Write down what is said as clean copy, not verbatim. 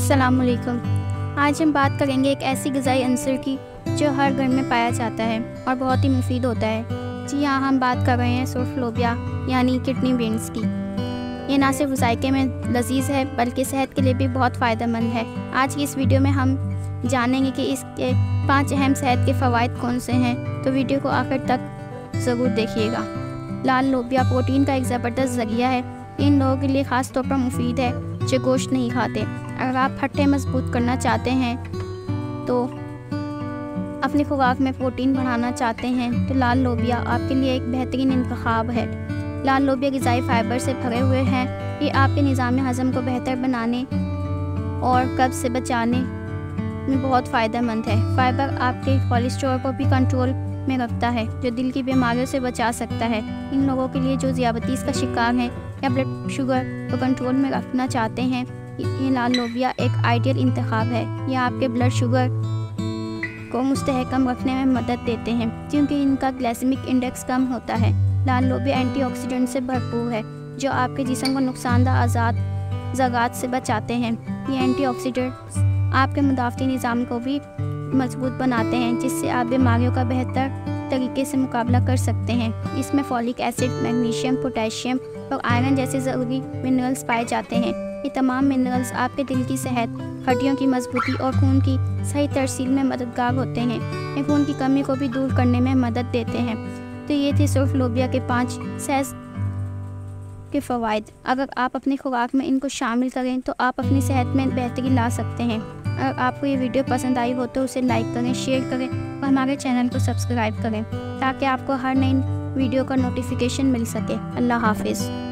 अस्सलाम वालेकुम। आज हम बात करेंगे एक ऐसी ग़िज़ाई अंसर की जो हर घर में पाया जाता है और बहुत ही मुफीद होता है। जी हाँ, हम बात कर रहे हैं सुर्ख लोबिया यानी किडनी बीन्स की। ये ना सिर्फ ज़ायके में लजीज़ है बल्कि सेहत के लिए भी बहुत फ़ायदेमंद है। आज की इस वीडियो में हम जानेंगे कि इसके 5 अहम सेहत के फ़वाइद कौन से हैं, तो वीडियो को आखिर तक ज़रूर देखिएगा। लाल लोबिया प्रोटीन का एक ज़बरदस्त ज़रिया है। इन लोगों के लिए ख़ास तौर पर मुफीद है जो गोश्त नहीं खाते। अगर आप हड्डियाँ मजबूत करना चाहते हैं तो अपनी खुराक में प्रोटीन बढ़ाना चाहते हैं तो लाल लोबिया आपके लिए एक बेहतरीन इंतखाब है। लाल लोबिया ग़िज़ाई फाइबर से भरे हुए हैं। ये आपके निज़ाम हज़म को बेहतर बनाने और कब्ज़ से बचाने में बहुत फ़ायदेमंद है। फाइबर आपके कोलेस्ट्रॉल को भी कंट्रोल में रखता है जो दिल की बीमारियों से बचा सकता है। इन लोगों के लिए जो ज़ियाबतीस का शिकार हैं या ब्लड शुगर को कंट्रोल में रखना चाहते हैं, ये लाल लोबिया एक आइडियल इंतखाब है। यह आपके ब्लड शुगर को मुस्तहकम रखने में मदद देते हैं क्योंकि इनका ग्लाइसेमिक इंडेक्स कम होता है। लाल लोबिया एंटीऑक्सीडेंट से भरपूर है जो आपके जिस्म को नुकसानदा ज़रात से बचाते हैं। ये एंटीऑक्सीडेंट्स आपके मुदाफ़ती निज़ाम को भी मजबूत बनाते हैं जिससे आप बीमारियों का बेहतर तरीके से मुकाबला कर सकते हैं। इसमें फॉलिक एसिड, मैग्नीशियम, पोटेशियम और आयरन जैसे ज़रूरी मिनरल्स पाए जाते हैं। ये तमाम मिनरल्स आपके दिल की सेहत, हड्डियों की मजबूती और खून की सही तरसील में मददगार होते हैं। ये खून की कमी को भी दूर करने में मदद देते हैं। तो ये थे सुर्ख लोबिया के 5 सेहत के फ़वाइद। अगर आप अपनी खुराक में इनको शामिल करें तो आप अपनी सेहत में बेहतरी ला सकते हैं। अगर आपको ये वीडियो पसंद आई हो तो उसे लाइक करें, शेयर करें और हमारे चैनल को सब्सक्राइब करें ताकि आपको हर नई वीडियो का नोटिफिकेशन मिल सके। अल्लाह हाफिज़।